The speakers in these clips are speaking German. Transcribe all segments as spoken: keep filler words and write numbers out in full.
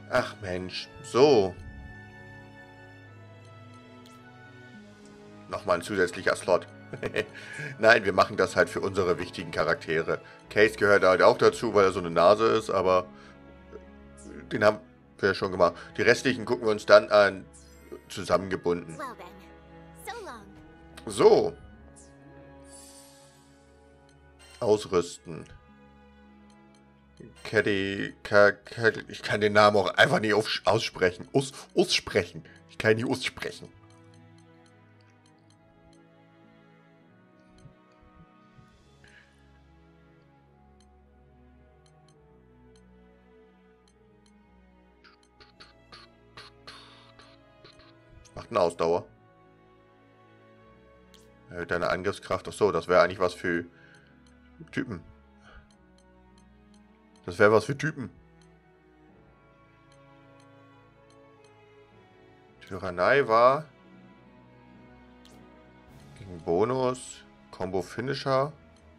Ach Mensch, so. Nochmal ein zusätzlicher Slot. Nein, wir machen das halt für unsere wichtigen Charaktere. Case gehört halt auch dazu, weil er so eine Nase ist, aber den haben wir schon gemacht. Die restlichen gucken wir uns dann an, zusammengebunden. So. Ausrüsten. Caddy, ich kann den Namen auch einfach nicht aussprechen. Aus, aussprechen. Ich kann ihn nicht aussprechen. Macht eine Ausdauer. Erhöht deine Angriffskraft. Achso, das wäre eigentlich was für Typen. Das wäre was für Typen. Tyrannei war gegen Bonus. Combo Finisher.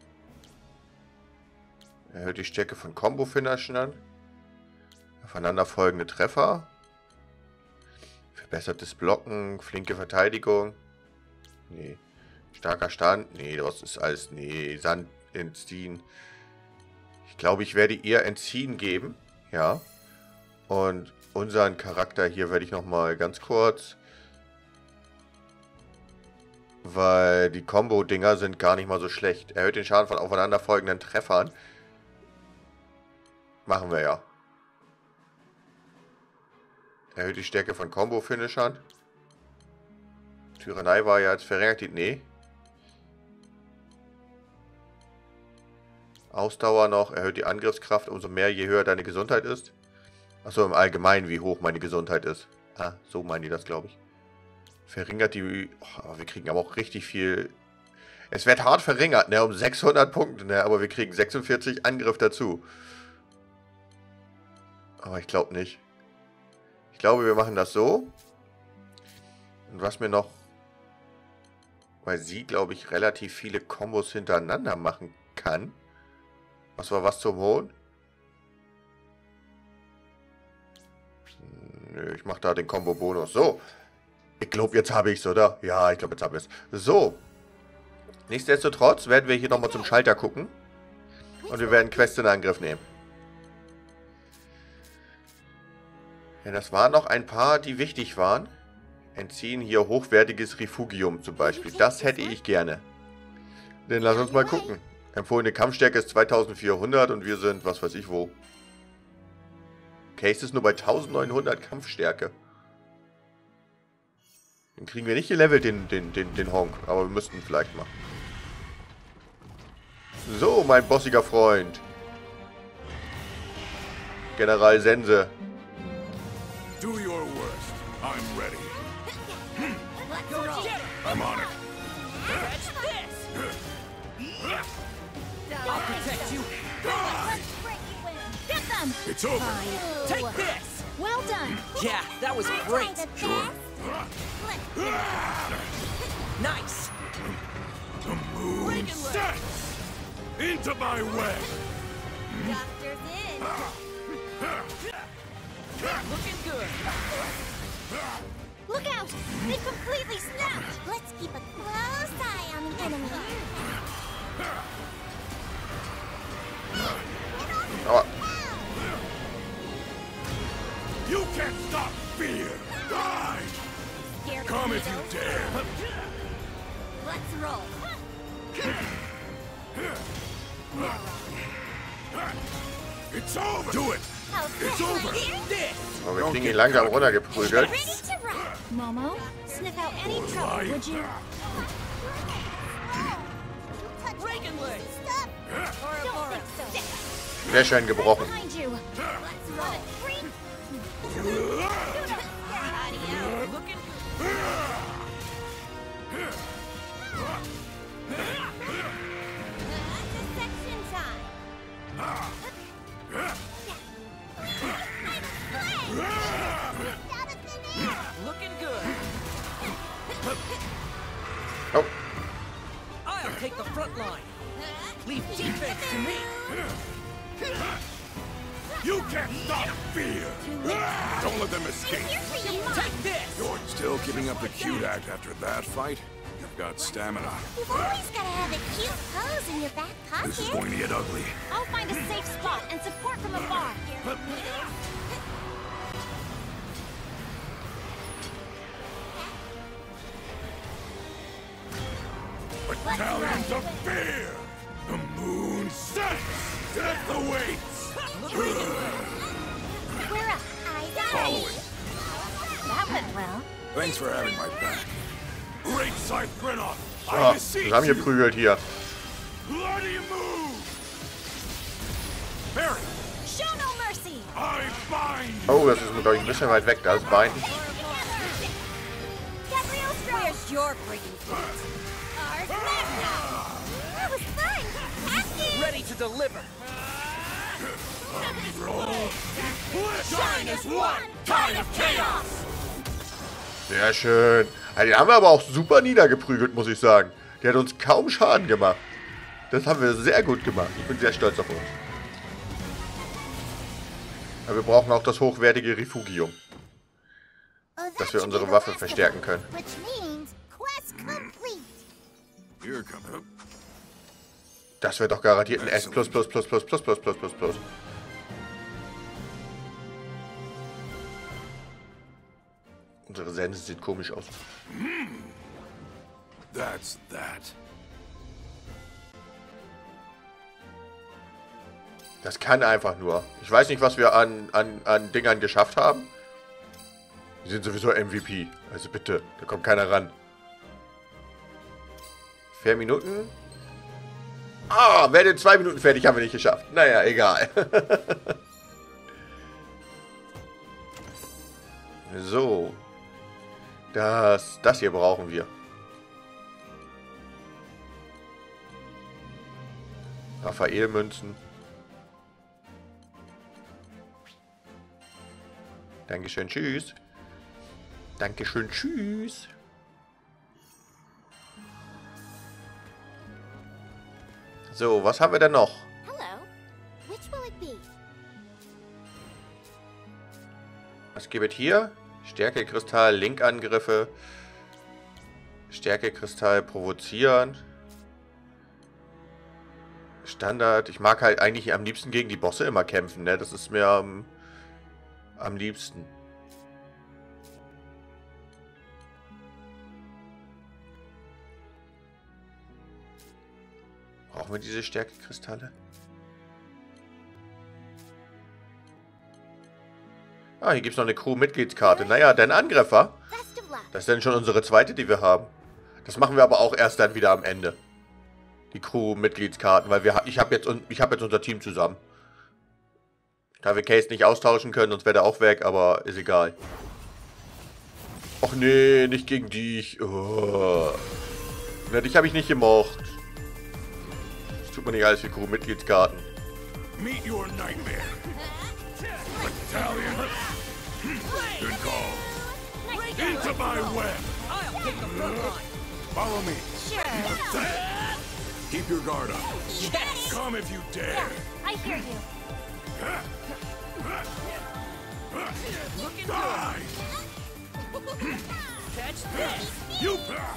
Erhöht die Stärke von Combo Finishern. Aufeinanderfolgende Treffer. Verbessertes Blocken. Flinke Verteidigung. Nee. Starker Stand. Nee, das ist alles. Nee. Sand entziehen. Ich glaube, ich werde ihr entziehen geben. Ja. Und unseren Charakter hier werde ich nochmal ganz kurz. Weil die Combo-Dinger sind gar nicht mal so schlecht. Erhöht den Schaden von aufeinanderfolgenden Treffern. Machen wir ja. Erhöht die Stärke von Combo-Finishern. Tyrannei war ja jetzt verringert. Nee. Ausdauer noch. Erhöht die Angriffskraft umso mehr, je höher deine Gesundheit ist. Achso, im Allgemeinen, wie hoch meine Gesundheit ist. Ah, so meinen die das, glaube ich. Verringert die... Oh, wir kriegen aber auch richtig viel... Es wird hart verringert, ne? Um sechshundert Punkte, ne? Aber wir kriegen sechsundvierzig Angriff dazu. Aber ich glaube nicht. Ich glaube, wir machen das so. Und was mir noch... Weil sie, glaube ich, relativ viele Kombos hintereinander machen kann. Was war was zum Holen? Nö, ich mache da den Combo-Bonus. So. Ich glaube, jetzt habe ich es, oder? Ja, ich glaube, jetzt habe ich es. So. Nichtsdestotrotz werden wir hier nochmal zum Schalter gucken. Und wir werden Quests in Angriff nehmen. Ja, das waren noch ein paar, die wichtig waren. Entziehen hier hochwertiges Refugium zum Beispiel. Das hätte ich gerne. Dann lass uns mal gucken. Empfohlene Kampfstärke ist zweitausendvierhundert und wir sind, was weiß ich wo. Case ist nur bei eintausendneunhundert Kampfstärke. Den kriegen wir nicht gelevelt, den, den, den, den Honk. Aber wir müssten vielleicht mal. So, mein bossiger Freund. General Sense. Do your worst. I'm ready. I'm on it. I'll protect you. Get them. It's over. Take this. Well done. Yeah, that was great. Sure. Nice. The moon sets into my web. Doctor's in. Looking good. Look out! They've completely snapped. Let's keep a close eye on the enemy. Oh. You can't stop fear. Die. Scared Come of if you needles? dare. Let's roll. It's over. Do it. It's over. This. Oh, wir kriegen ihn langsam runtergeprügelt. Ready to rock. Momo, sniff out any trouble, would you? Reagan leg. Stop. Don't think so. Fläschchen gebrochen. Behind you. Let's roll. Looking Section time. looking good. Oh. I'll take the front line. Leave defense to me. You can't stop fear. Don't let them escape. Take this! You're still keeping up the cute act after that fight? You've got stamina. You've always got to have a cute pose in your back pocket. This is going to get ugly. I'll find a safe spot and support from afar. Battalions of fear! The moon sets! Death awaits! We're up. Eyes on Follow me. it. That went well. Thanks for having my back. Great Scythe Grenov! So, I beseech you! zusammengeprügelt hier. Bloody move! Barry! Show no mercy. I bind you! Oh, das ist, glaube ich, ein bisschen weit weg. Da ist Bein. Gabriel Stroh. Where's your breaking point? Ours Magna. That was fun. Active. Ready to deliver! Shine as one! Tide of chaos! Sehr schön. Ja, den haben wir aber auch super niedergeprügelt, muss ich sagen. Der hat uns kaum Schaden gemacht. Das haben wir sehr gut gemacht. Ich bin sehr stolz auf uns. Aber wir brauchen auch das hochwertige Refugium, dass wir unsere Waffe verstärken können. Which means quest complete. Here comes up. Das wird doch garantiert ein S plus plus plus plus plus plus plus plus plus. Unsere Sense sieht komisch aus. That's that. Das kann einfach nur. Ich weiß nicht, was wir an, an, an Dingern geschafft haben. Die sind sowieso M V P. Also bitte, da kommt keiner ran. Vier Minuten. Ah, werde in zwei Minuten fertig, haben wir nicht geschafft. Naja, egal. So. Das, das hier brauchen wir. Raphael-Münzen. Dankeschön, tschüss. Dankeschön, tschüss. So, was haben wir denn noch? Hello. Which will it be? Was gibt es hier? Stärkekristall, Linkangriffe. Stärkekristall provozieren. Standard. Ich mag halt eigentlich am liebsten gegen die Bosse immer kämpfen, ne? Das ist mir am, am liebsten. Brauchen wir diese Stärkekristalle? Ah, hier gibt es noch eine Crew-Mitgliedskarte. Naja, dein Angreifer. Best of luck. Das ist dann schon unsere zweite, die wir haben. Das machen wir aber auch erst dann wieder am Ende. Die Crew-Mitgliedskarten, weil wir, ich habe jetzt, ich hab jetzt unser Team zusammen. Da wir Case nicht austauschen können, sonst wäre der auch weg, aber ist egal. Och nee, nicht gegen dich. Oh. Na, dich habe ich nicht gemocht. Das tut mir nicht alles für Crew-Mitgliedskarten. Meet your nightmare. Battalion. Good call. Into my web. I'll take the front line! Follow me. Sure. Keep your guard up. Yes! Come if you dare. I hear you. Looking Die. good! Catch this! You.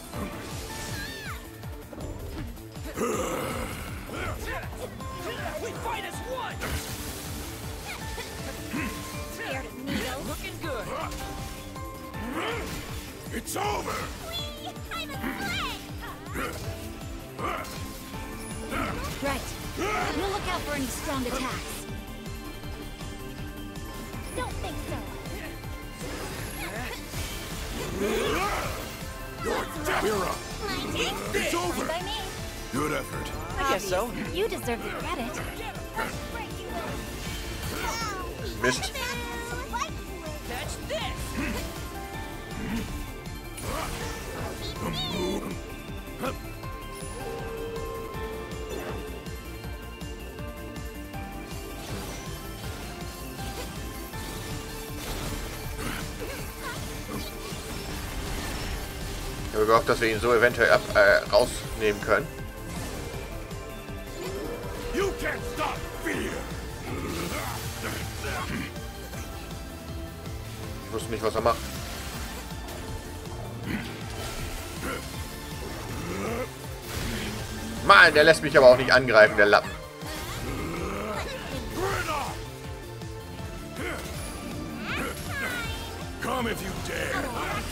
We fight as one! Scared of needles. Looking good! It's over. Whee! I'm a threat. Right. We'll look out for any strong attacks. Don't think so. You're dead. We're up. It's Fine over. by me. Good effort. I guess so. You deserve the credit. Mist. Catch this! Ich habe gehofft, dass wir ihn so eventuell ab, äh, rausnehmen können. You can't stop fear. Ich wusste nicht, was er macht. Mann, der lässt mich aber auch nicht angreifen, der Lappen. Come if you dare.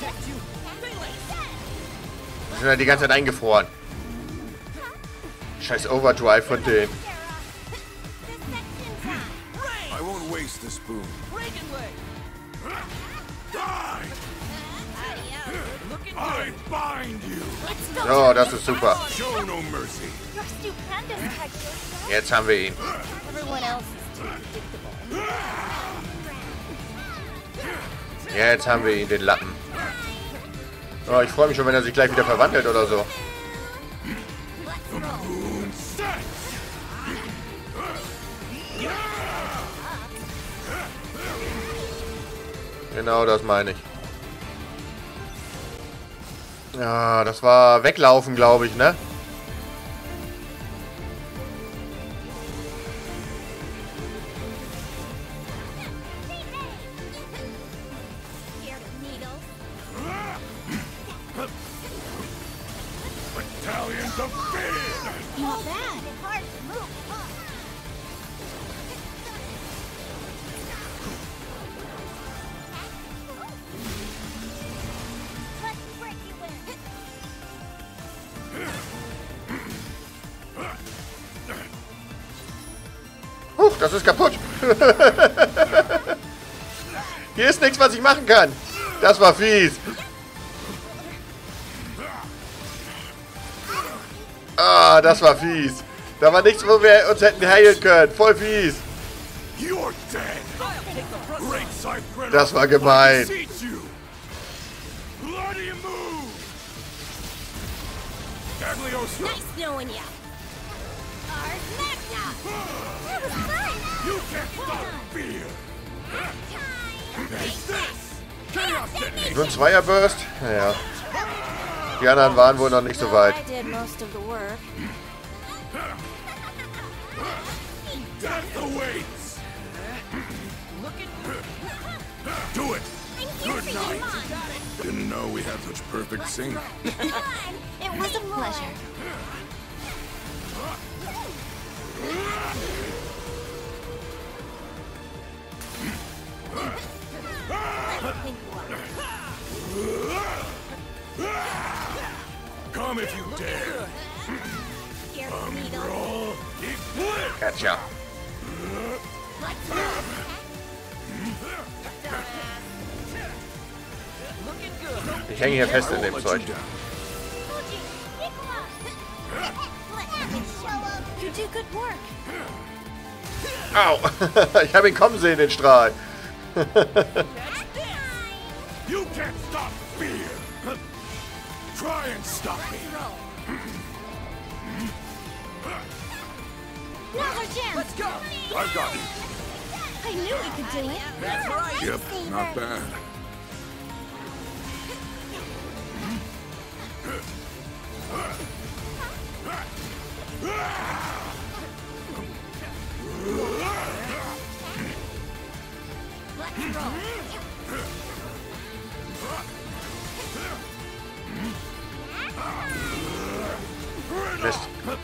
Die sind ja die ganze Zeit eingefroren. Scheiß Overdrive von denen. I won't waste the spoon. Reagan leg. Die! Looking I bind you. So, das ist super. Show no mercy. You're stupendous, Hector. Jetzt haben wir ihn. Everyone else is too predictable. Jetzt haben wir ihn, den Lappen. Oh, ich freue mich schon, wenn er sich gleich wieder verwandelt oder so. Moon sets. Genau, das meine ich. Ja, das war weglaufen, glaube ich, ne? Scared of needles. Battalions of fear. Not bad. It's hard to move. Let's break you in. Huch, das ist kaputt. Hier ist nichts, was ich machen kann. Das war fies. Ah, das war fies. Da war nichts, wo wir uns hätten heilen können. Voll fies. You're dead. Great sight, Greta. Das war gemein. I beseech you. Bloody move. Cagliostro. Nice knowing ya. Ars Magna. That was fun. You can't stop fear. Take this. Chaos detonation. Nur ein Zweierburst? Naja. Die anderen waren wohl noch nicht so weit. I did most of the work. Death awaits. Do it. Good night. Didn't know we had such perfect sync. It was a pleasure. Come if you dare. Scared of needles. Roll. Eclipse. Gotcha. Let's move. Looking good. Ich hänge hier fest in dem Let Zeug. you down. Fuji, Nicola. Let him show up. You do good work. Au! Ich habe ihn kommen sehen, den Strahl. You can't stop fear. Try and stop me. Now's our chance. Let's go. I've got you. I knew we could do it. That's right. Yep, not bad. Let's roll. Mist.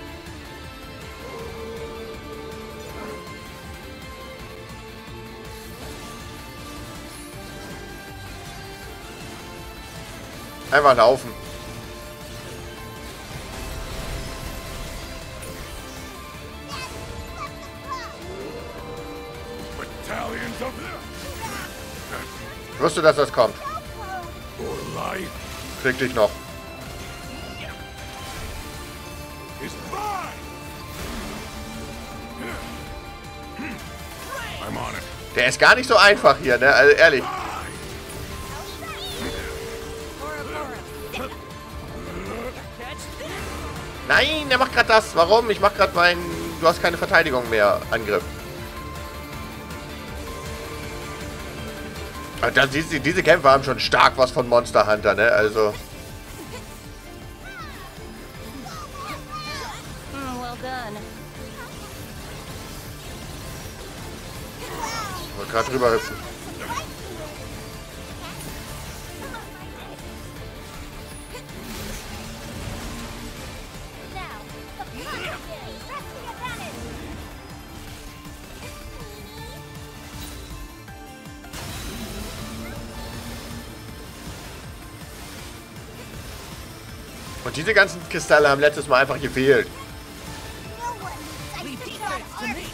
Einfach laufen. Battalions of Ich wusste, dass das kommt. for life Krieg dich noch. is mine. I'm on it. Der ist gar nicht so einfach hier, ne? Also ehrlich. Catch this. Nein, der macht gerade das. Warum? Ich mach gerade meinen... Du hast keine Verteidigung mehr. Angriff. Also das, diese, diese Kämpfe haben schon stark was von Monster Hunter, ne? Also... Mm, well done. Ich wollte gerade drüber hüpfen. Und diese ganzen Kristalle haben letztes Mal einfach gefehlt. No one Leave needs defense to me.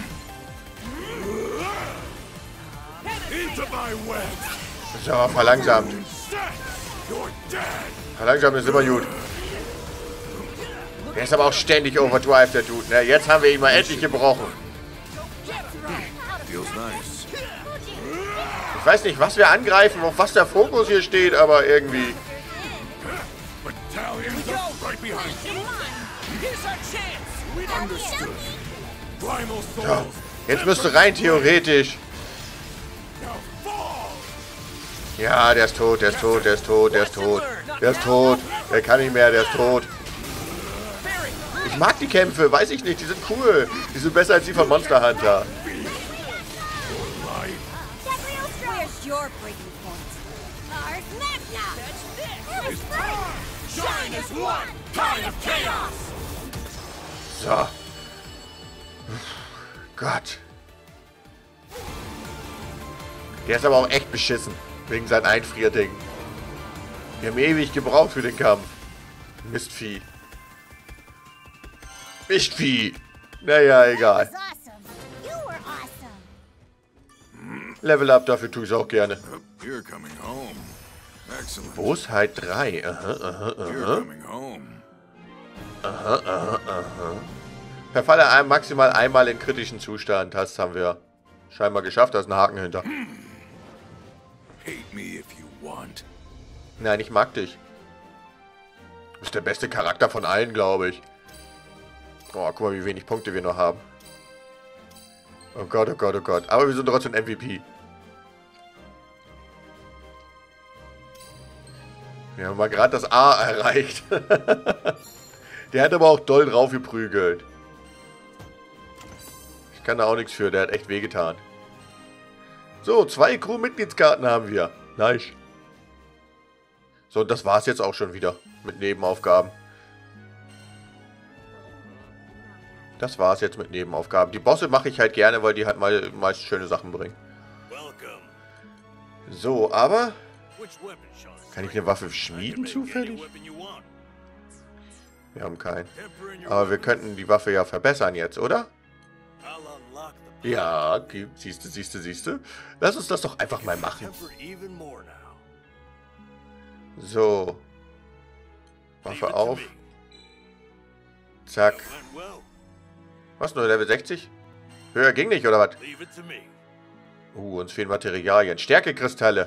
Into my web. So, verlangsamt. Instead, you're dead. Verlangsamt ist immer gut. Der ist aber auch ständig Overdrive, der Dude. Ne? Jetzt haben wir ihn mal endlich gebrochen. Feels nice. Ich weiß nicht, was wir angreifen, auf was der Fokus hier steht, aber irgendwie... Battalions are right behind you. Here's our chance. Understood. Primal So, souls. jetzt müsste rein theoretisch... Now fall. Ja, der ist tot, der ist tot, der ist tot, der ist tot. Der ist tot. Der kann nicht mehr, der ist tot. Ich mag die Kämpfe, weiß ich nicht, die sind cool. Die sind besser als die von Monster Hunter. Where's your breaking point? Ars Magna! That was fun! Shine as one. Time of chaos. So. Gott. Der ist aber auch echt beschissen. Wegen seinem Einfrierding. Wir haben ewig gebraucht für den Kampf. Mistvieh. Mistvieh. Naja, egal. That was awesome! You were awesome! Level up, dafür tue ich es auch gerne. You're coming home. Excellent. Bosheit drei. Aha, aha, You're aha. coming home. Aha, aha, aha. Verfalle ein, maximal einmal in kritischen Zustand. Das haben wir scheinbar geschafft. Da ist ein Haken hinter. Hate me if you want. Nein, ich mag dich. Du bist der beste Charakter von allen, glaube ich. Oh, guck mal, wie wenig Punkte wir noch haben. Oh Gott, oh Gott, oh Gott. Aber wir sind trotzdem M V P. Wir haben mal gerade das A erreicht. Der hat aber auch doll drauf geprügelt. Ich kann da auch nichts für, der hat echt wehgetan. So, zwei Crew-Mitgliedskarten haben wir. Nice. So, und das war's jetzt auch schon wieder mit Nebenaufgaben. Das war's jetzt mit Nebenaufgaben. Die Bosse mache ich halt gerne, weil die halt mal meist schöne Sachen bringen. So, aber... Kann ich eine Waffe schmieden zufällig? Wir haben keinen. Aber wir könnten die Waffe ja verbessern jetzt, oder? Ja, okay. Siehste, siehste, siehste. Lass uns das doch einfach mal machen. So. Waffe auf. Zack. Was, nur Level sechzig? Höher ging nicht, oder was? Uh, uns fehlen Materialien. Stärkekristalle.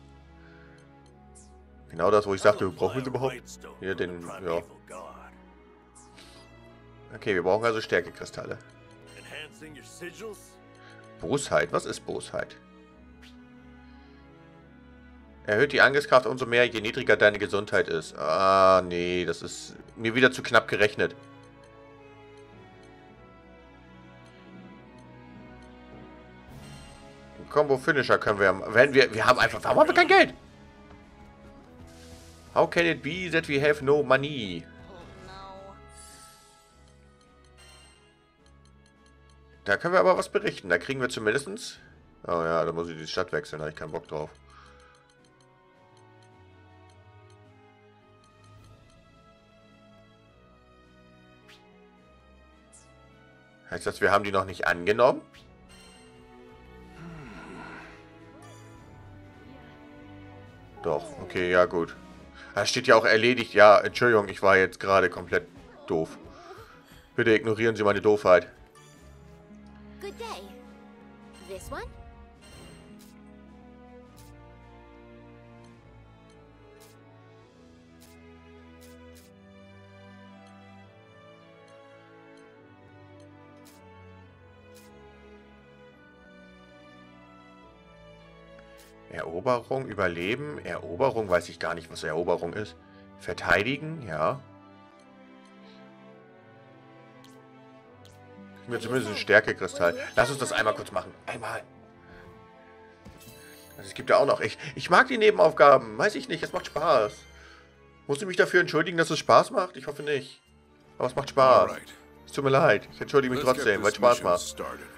Genau das, wo ich sagte, brauchen wir sie überhaupt? Hier den, ja. Okay, wir brauchen also Stärkekristalle. Bosheit, was ist Bosheit? Erhöht die Angriffskraft umso mehr, je niedriger deine Gesundheit ist. Ah, nee, das ist mir wieder zu knapp gerechnet. Combo Finisher können wir, wenn wir, wir haben einfach, warum haben wir kein Geld? How can it be that we have no money? Da können wir aber was berichten. Da kriegen wir zumindestens. Oh ja, da muss ich die Stadt wechseln, da habe ich keinen Bock drauf. Heißt das, wir haben die noch nicht angenommen? Doch, okay, ja gut. Da steht ja auch erledigt. Ja, Entschuldigung, ich war jetzt gerade komplett doof. Bitte ignorieren Sie meine Doofheit. Good day. This one? Eroberung, Überleben, Eroberung, weiß ich gar nicht, was Eroberung ist. Verteidigen, ja. Kriegen wir zumindest einen Stärkekristall. Lass uns das einmal kurz machen. Einmal. Also es gibt ja auch noch... Ich, ich mag die Nebenaufgaben. Weiß ich nicht, es macht Spaß. Muss ich mich dafür entschuldigen, dass es Spaß macht? Ich hoffe nicht. Aber es macht Spaß. Es tut mir leid. Ich entschuldige mich trotzdem, weil es Spaß macht.